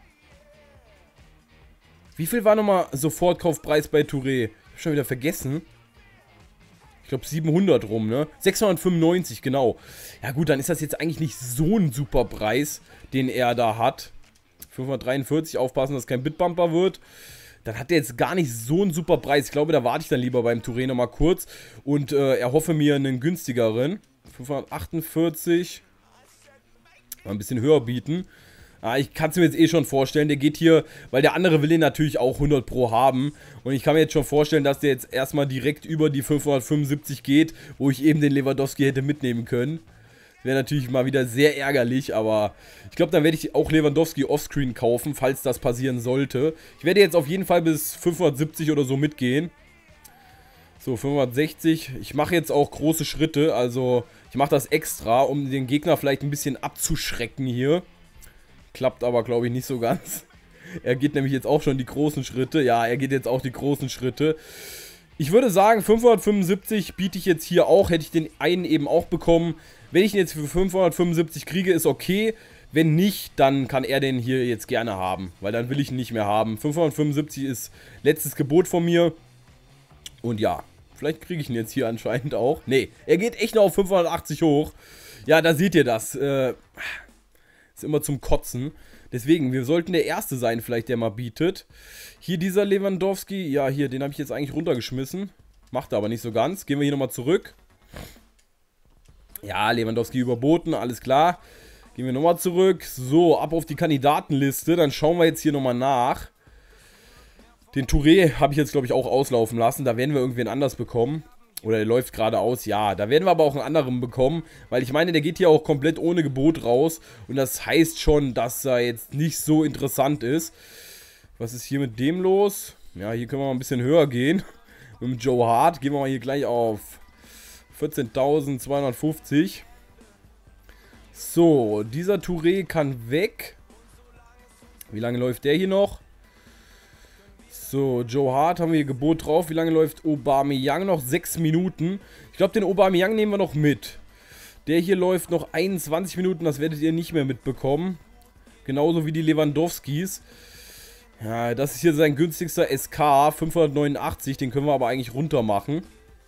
Wie viel war nochmal Sofortkaufpreis bei Touré? Ich hab schon wieder vergessen. Ich glaube siebenhundert rum, ne? sechshundertfünfundneunzig, genau. Ja gut, dann ist das jetzt eigentlich nicht so ein super Preis, den er da hat. fünfhundertdreiundvierzig, aufpassen, dass es kein Bitbumper wird. Dann hat der jetzt gar nicht so einen super Preis. Ich glaube, da warte ich dann lieber beim Touré nochmal kurz und äh, erhoffe mir einen günstigeren. fünfhundertachtundvierzig. Mal ein bisschen höher bieten. Ah, ich kann es mir jetzt eh schon vorstellen, der geht hier, weil der andere will den natürlich auch hundert Pro haben. Und ich kann mir jetzt schon vorstellen, dass der jetzt erstmal direkt über die fünfhundertfünfundsiebzig geht, wo ich eben den Lewandowski hätte mitnehmen können. Wäre natürlich mal wieder sehr ärgerlich, aber ich glaube, dann werde ich auch Lewandowski offscreen kaufen, falls das passieren sollte. Ich werde jetzt auf jeden Fall bis fünfhundertsiebzig oder so mitgehen. So, fünfhundertsechzig. Ich mache jetzt auch große Schritte, also ich mache das extra, um den Gegner vielleicht ein bisschen abzuschrecken hier. Klappt aber, glaube ich, nicht so ganz. Er geht nämlich jetzt auch schon die großen Schritte. Ja, er geht jetzt auch die großen Schritte. Ich würde sagen, fünfhundertfünfundsiebzig biete ich jetzt hier auch. Hätte ich den einen eben auch bekommen. Wenn ich ihn jetzt für fünfhundertfünfundsiebzig kriege, ist okay. Wenn nicht, dann kann er den hier jetzt gerne haben. Weil dann will ich ihn nicht mehr haben. fünfhundertfünfundsiebzig ist letztes Gebot von mir. Und ja, Vielleicht kriege ich ihn jetzt hier anscheinend auch. Nee, er geht echt noch auf fünfhundertachtzig hoch. Ja, da seht ihr das. Äh, ist immer zum Kotzen. Deswegen, wir sollten der Erste sein vielleicht, der mal bietet. Hier dieser Lewandowski. Ja, hier, den habe ich jetzt eigentlich runtergeschmissen. Macht er aber nicht so ganz. Gehen wir hier nochmal zurück. Ja, Lewandowski überboten, alles klar. Gehen wir nochmal zurück. So, ab auf die Kandidatenliste. Dann schauen wir jetzt hier nochmal nach. Den Touré habe ich jetzt, glaube ich, auch auslaufen lassen. Da werden wir irgendwen anders bekommen. Oder der läuft gerade aus. Ja, da werden wir aber auch einen anderen bekommen. Weil ich meine, der geht hier auch komplett ohne Gebot raus. Und das heißt schon, dass er jetzt nicht so interessant ist. Was ist hier mit dem los? Ja, hier können wir mal ein bisschen höher gehen. Mit dem Joe Hart gehen wir mal hier gleich auf vierzehntausendzweihundertfünfzig. So, dieser Touré kann weg. Wie lange läuft der hier noch? So, Joe Hart haben wir hier Gebot drauf. Wie lange läuft Aubameyang noch? sechs Minuten. Ich glaube, den Aubameyang nehmen wir noch mit. Der hier läuft noch einundzwanzig Minuten. Das werdet ihr nicht mehr mitbekommen. Genauso wie die Lewandowskis. Ja, das ist hier sein günstigster S K. fünfhundertneunundachtzig. Den können wir aber eigentlich runter machen.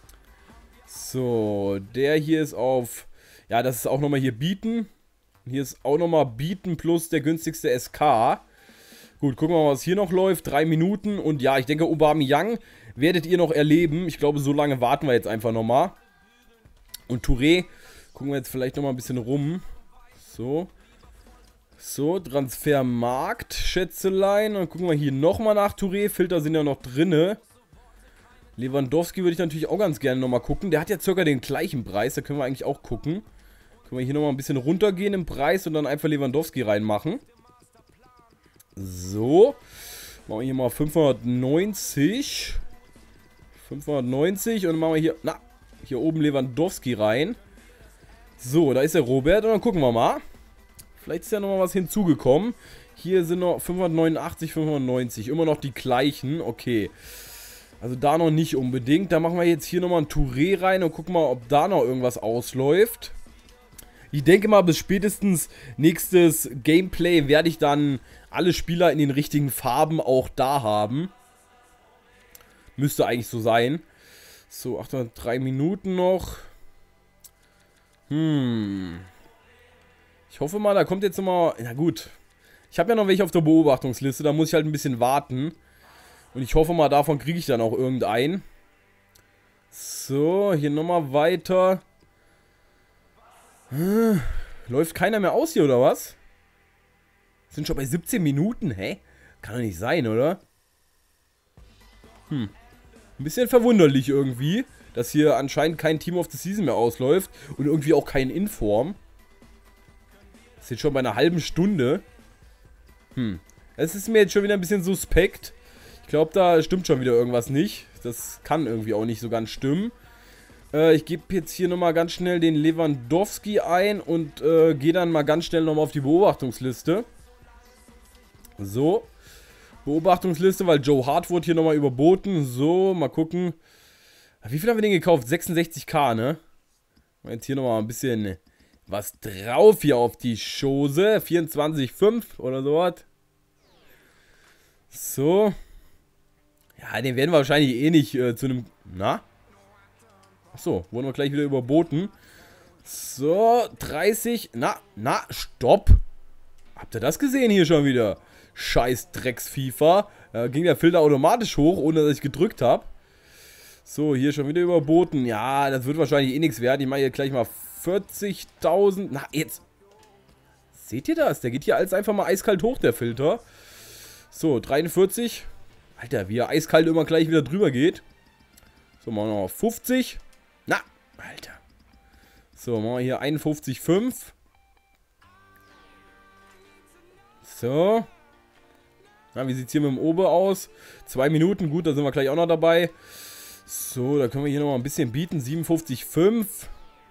So, der hier ist auf... Ja, das ist auch nochmal hier Bieten. Hier ist auch nochmal Bieten plus der günstigste S K. Gut, gucken wir mal, was hier noch läuft. Drei Minuten. Und ja, ich denke, Aubameyang werdet ihr noch erleben. Ich glaube, so lange warten wir jetzt einfach nochmal. Und Touré, gucken wir jetzt vielleicht nochmal ein bisschen rum. So. So, Transfermarkt, Schätzelein. Und gucken wir hier nochmal nach Touré. Filter sind ja noch drinne. Lewandowski würde ich natürlich auch ganz gerne nochmal gucken. Der hat ja circa den gleichen Preis. Da können wir eigentlich auch gucken. Können wir hier nochmal ein bisschen runtergehen im Preis und dann einfach Lewandowski reinmachen. So. Machen wir hier mal fünfhundertneunzig. fünfhundertneunzig und dann machen wir hier, na, hier oben Lewandowski rein. So, da ist der Robert und dann gucken wir mal. Vielleicht ist ja nochmal was hinzugekommen. Hier sind noch fünfhundertneunundachtzig, fünfhundertneunzig. Immer noch die gleichen. Okay. Also da noch nicht unbedingt. Da machen wir jetzt hier nochmal ein Touré rein und gucken mal, ob da noch irgendwas ausläuft. Ich denke mal, bis spätestens nächstes Gameplay werde ich dann alle Spieler in den richtigen Farben auch da haben. Müsste eigentlich so sein. So, achthundertdrei Minuten noch. Hm. Ich hoffe mal, da kommt jetzt nochmal... Na gut. Ich habe ja noch welche auf der Beobachtungsliste. Da muss ich halt ein bisschen warten. Und ich hoffe mal, davon kriege ich dann auch irgendeinen. So, hier nochmal weiter. Hm, läuft keiner mehr aus hier, oder was? Sind schon bei siebzehn Minuten, hä? Kann doch nicht sein, oder? Hm. Ein bisschen verwunderlich irgendwie, dass hier anscheinend kein Team of the Season mehr ausläuft. Und irgendwie auch kein Inform. Das ist jetzt schon bei einer halben Stunde. Hm. Es ist mir jetzt schon wieder ein bisschen suspekt. Ich glaube, da stimmt schon wieder irgendwas nicht. Das kann irgendwie auch nicht so ganz stimmen. Äh, ich gebe jetzt hier nochmal ganz schnell den Lewandowski ein und äh, gehe dann mal ganz schnell nochmal auf die Beobachtungsliste. So. Beobachtungsliste, weil Joe Hart wurde hier nochmal überboten. So, mal gucken. Wie viel haben wir den gekauft? sechsundsechzigtausend, ne? Jetzt hier nochmal ein bisschen was drauf hier auf die Chose. vierundzwanzig Komma fünf oder sowas. So. Ja, den werden wir wahrscheinlich eh nicht äh, zu einem... Na? Achso, wurden wir gleich wieder überboten. So, dreißig. Na, na, stopp. Habt ihr das gesehen hier schon wieder? Scheiß Drecks-FIFA. Da ging der Filter automatisch hoch, ohne dass ich gedrückt habe. So, hier schon wieder überboten. Ja, das wird wahrscheinlich eh nichts wert. Ich mache hier gleich mal vierzigtausend. Na, jetzt. Seht ihr das? Der geht hier alles einfach mal eiskalt hoch, der Filter. So, dreiundvierzig. Alter, wie er eiskalt immer gleich wieder drüber geht. So, machen wir noch fünfzig. Na, Alter. So, machen wir hier einundfünfzig Komma fünf. So. Na, wie sieht es hier mit dem Ober aus? Zwei Minuten, gut, da sind wir gleich auch noch dabei. So, da können wir hier noch mal ein bisschen bieten. siebenundfünfzig Komma fünf.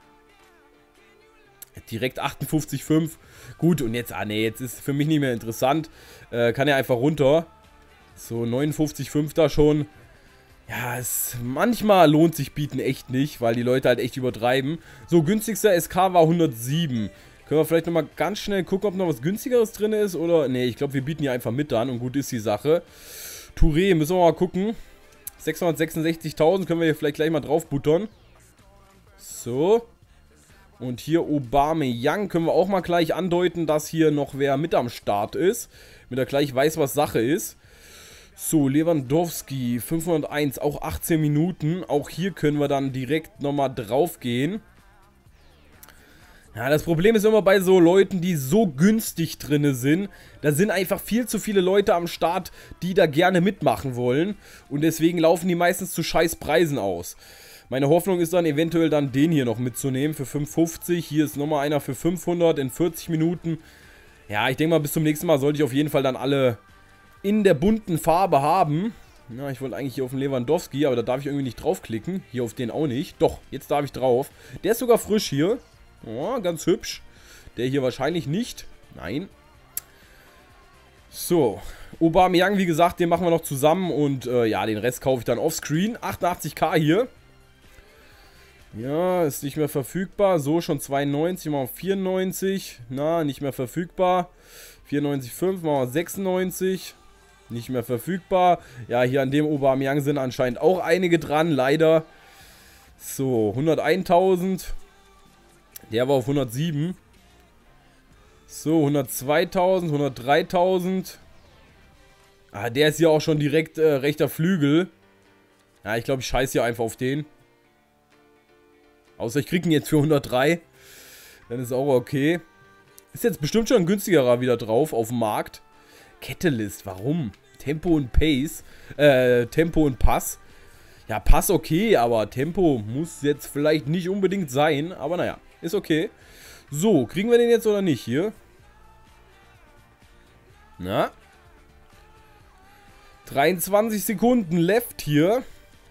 Direkt achtundfünfzig Komma fünf. Gut, und jetzt, ah ne, jetzt ist für mich nicht mehr interessant. Äh, kann ja einfach runter. So, neunundfünfzig Komma fünf da schon. Ja, es, manchmal lohnt sich bieten echt nicht, weil die Leute halt echt übertreiben. So, günstigster S K war hundertsieben. Können wir vielleicht nochmal ganz schnell gucken, ob noch was günstigeres drin ist, oder? Ne, ich glaube, wir bieten hier einfach mit dann und gut ist die Sache. Touré, müssen wir mal gucken. sechshundertsechsundsechzigtausend können wir hier vielleicht gleich mal drauf buttern. So. Und hier Aubameyang können wir auch mal gleich andeuten, dass hier noch wer mit am Start ist. Damit er gleich weiß, was Sache ist. So, Lewandowski, fünfhunderteins, auch achtzehn Minuten. Auch hier können wir dann direkt nochmal drauf gehen. Ja, das Problem ist immer bei so Leuten, die so günstig drin sind. Da sind einfach viel zu viele Leute am Start, die da gerne mitmachen wollen. Und deswegen laufen die meistens zu scheiß Preisen aus. Meine Hoffnung ist dann eventuell dann den hier noch mitzunehmen für fünfhundertfünfzig. Hier ist nochmal einer für fünfhundert in vierzig Minuten. Ja, ich denke mal, bis zum nächsten Mal sollte ich auf jeden Fall dann alle in der bunten Farbe haben. Ja, ich wollte eigentlich hier auf den Lewandowski, aber da darf ich irgendwie nicht draufklicken. Hier auf den auch nicht. Doch, jetzt darf ich drauf. Der ist sogar frisch hier. Oh, ganz hübsch. Der hier wahrscheinlich nicht. Nein. So. Aubameyang, wie gesagt, den machen wir noch zusammen. Und äh, ja, den Rest kaufe ich dann offscreen. achtundachtzigtausend hier. Ja, ist nicht mehr verfügbar. So, schon zweiundneunzig, machen wir vierundneunzig. Na, nicht mehr verfügbar. vierundneunzig Komma fünf, machen wir sechsundneunzig. Nicht mehr verfügbar. Ja, hier an dem Aubameyang sind anscheinend auch einige dran, leider. So, hunderteintausend. Der war auf hundertsieben. So, hundertzweitausend, hundertdreitausend. Ah, der ist hier auch schon direkt äh, rechter Flügel. Ja, ich glaube, ich scheiße hier einfach auf den. Außer ich kriege ihn jetzt für hundertdrei. Dann ist auch okay. Ist jetzt bestimmt schon ein günstigerer wieder drauf auf dem Markt. Catalyst, warum? Tempo und Pace. Äh, Tempo und Pass. Ja, Pass okay, aber Tempo muss jetzt vielleicht nicht unbedingt sein. Aber naja, ist okay. So, kriegen wir den jetzt oder nicht hier? Na? dreiundzwanzig Sekunden left hier.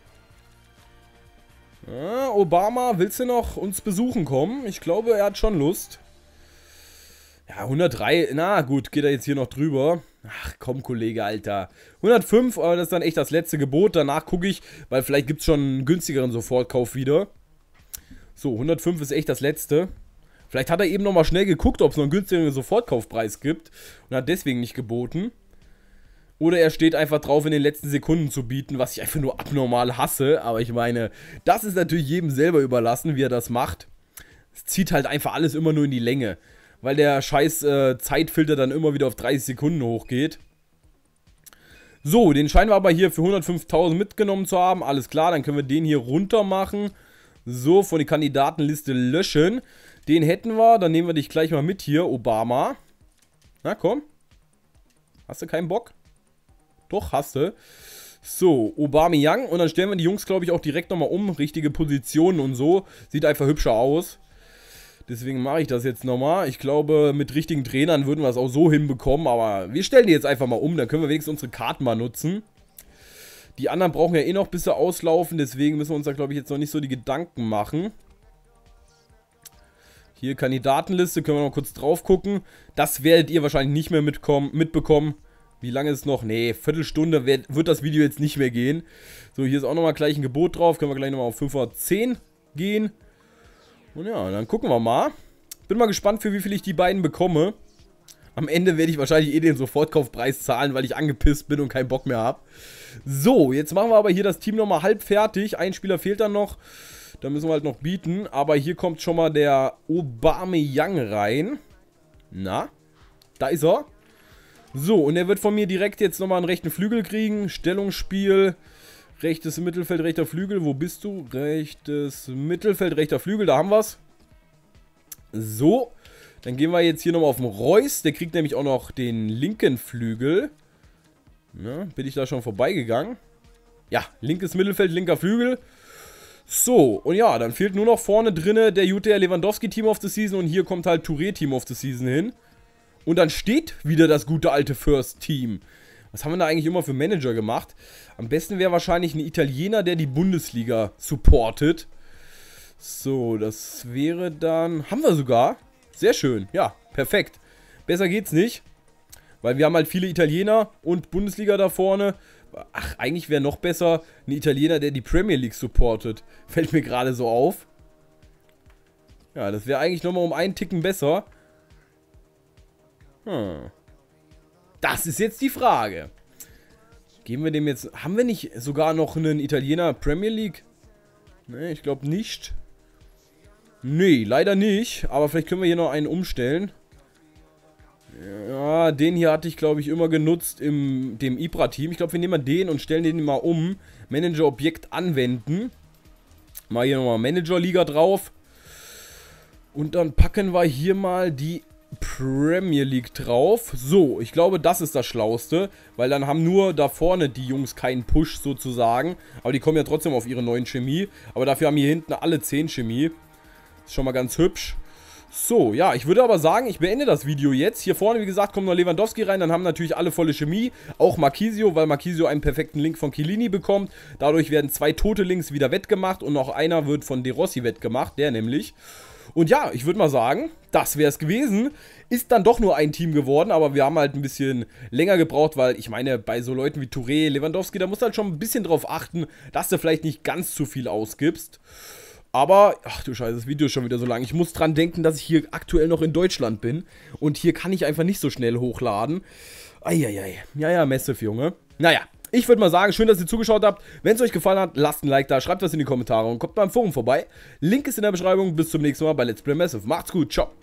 Ja, Obama, willst du noch uns besuchen kommen? Ich glaube, er hat schon Lust. Ja, hundertdrei, na gut, geht er jetzt hier noch drüber. Ach komm, Kollege, Alter. hundertfünf, aber das ist dann echt das letzte Gebot. Danach gucke ich, weil vielleicht gibt es schon einen günstigeren Sofortkauf wieder. So, hundertfünf ist echt das letzte. Vielleicht hat er eben nochmal schnell geguckt, ob es noch einen günstigeren Sofortkaufpreis gibt und hat deswegen nicht geboten. Oder er steht einfach drauf, in den letzten Sekunden zu bieten, was ich einfach nur abnormal hasse. Aber ich meine, das ist natürlich jedem selber überlassen, wie er das macht. Es zieht halt einfach alles immer nur in die Länge. Weil der scheiß äh, Zeitfilter dann immer wieder auf dreißig Sekunden hochgeht. So, den scheinen wir aber hier für hundertfünftausend mitgenommen zu haben. Alles klar, dann können wir den hier runter machen. So, von der Kandidatenliste löschen. Den hätten wir, dann nehmen wir dich gleich mal mit hier, Obama. Na komm. Hast du keinen Bock? Doch, hast du. So, Aubameyang. Und dann stellen wir die Jungs, glaube ich, auch direkt nochmal um. Richtige Positionen und so. Sieht einfach hübscher aus. Deswegen mache ich das jetzt nochmal. Ich glaube, mit richtigen Trainern würden wir es auch so hinbekommen. Aber wir stellen die jetzt einfach mal um. Dann können wir wenigstens unsere Karten mal nutzen. Die anderen brauchen ja eh noch, bis sie auslaufen. Deswegen müssen wir uns da, glaube ich, jetzt noch nicht so die Gedanken machen. Hier Kandidatenliste. Können wir noch kurz drauf gucken. Das werdet ihr wahrscheinlich nicht mehr mitkommen, mitbekommen. Wie lange ist es noch? Nee, Viertelstunde wird, wird das Video jetzt nicht mehr gehen. So, hier ist auch nochmal gleich ein Gebot drauf. Können wir gleich nochmal auf fünfhundertzehn gehen. Und ja, dann gucken wir mal. Bin mal gespannt, für wie viel ich die beiden bekomme. Am Ende werde ich wahrscheinlich eh den Sofortkaufpreis zahlen, weil ich angepisst bin und keinen Bock mehr habe. So, jetzt machen wir aber hier das Team nochmal halb fertig. Ein Spieler fehlt dann noch. Da müssen wir halt noch bieten. Aber hier kommt schon mal der Aubameyang rein. Na, da ist er. So, und er wird von mir direkt jetzt nochmal einen rechten Flügel kriegen. Stellungsspiel. Rechtes Mittelfeld, rechter Flügel. Wo bist du? Rechtes Mittelfeld, rechter Flügel. Da haben wir es. So. Dann gehen wir jetzt hier nochmal auf den Reus. Der kriegt nämlich auch noch den linken Flügel. Na, bin ich da schon vorbeigegangen? Ja, linkes Mittelfeld, linker Flügel. So, und ja, dann fehlt nur noch vorne drinne der J T R Lewandowski Team of the Season. Und hier kommt halt Touré Team of the Season hin. Und dann steht wieder das gute alte First Team. Was haben wir da eigentlich immer für Manager gemacht? Am besten wäre wahrscheinlich ein Italiener, der die Bundesliga supportet. So, das wäre dann... Haben wir sogar. Sehr schön. Ja, perfekt. Besser geht's nicht. Weil wir haben halt viele Italiener und Bundesliga da vorne. Ach, eigentlich wäre noch besser ein Italiener, der die Premier League supportet. Fällt mir gerade so auf. Ja, das wäre eigentlich nochmal um einen Ticken besser. Hm. Das ist jetzt die Frage. Geben wir dem jetzt... Haben wir nicht sogar noch einen Italiener Premier League? Ne, ich glaube nicht. Nee, leider nicht. Aber vielleicht können wir hier noch einen umstellen. Ja, den hier hatte ich, glaube ich, immer genutzt im dem Ibra-Team. Ich glaube, wir nehmen mal den und stellen den mal um. Manager-Objekt anwenden. Mal hier nochmal Manager-Liga drauf. Und dann packen wir hier mal die Premier League drauf. So, ich glaube, das ist das Schlauste. Weil dann haben nur da vorne die Jungs keinen Push sozusagen. Aber die kommen ja trotzdem auf ihre neuen Chemie. Aber dafür haben hier hinten alle zehn Chemie. Ist schon mal ganz hübsch. So, ja, ich würde aber sagen, ich beende das Video jetzt. Hier vorne, wie gesagt, kommt noch Lewandowski rein. Dann haben natürlich alle volle Chemie. Auch Marquisio, weil Marquisio einen perfekten Link von Chiellini bekommt. Dadurch werden zwei tote Links wieder wettgemacht. Und noch einer wird von De Rossi wettgemacht. Der nämlich. Und ja, ich würde mal sagen, das wäre es gewesen. Ist dann doch nur ein Team geworden. Aber wir haben halt ein bisschen länger gebraucht. Weil ich meine, bei so Leuten wie Touré, Lewandowski, da musst du halt schon ein bisschen drauf achten, dass du vielleicht nicht ganz zu viel ausgibst. Aber, ach du Scheiße, das Video ist schon wieder so lang. Ich muss dran denken, dass ich hier aktuell noch in Deutschland bin. Und hier kann ich einfach nicht so schnell hochladen. Eieiei. Ja, ja, Massive, Junge. Naja, ich würde mal sagen, schön, dass ihr zugeschaut habt. Wenn es euch gefallen hat, lasst ein Like da, schreibt was in die Kommentare und kommt mal im Forum vorbei. Link ist in der Beschreibung. Bis zum nächsten Mal bei Let's Play Massive. Macht's gut, ciao.